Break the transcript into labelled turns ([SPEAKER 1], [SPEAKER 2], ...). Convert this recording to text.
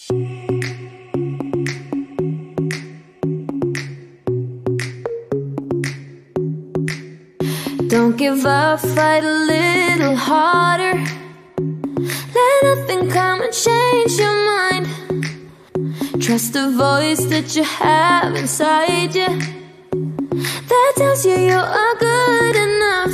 [SPEAKER 1] Don't give up, fight a little harder. Let nothing come and change your mind. Trust the voice that you have inside you that tells you you are good enough.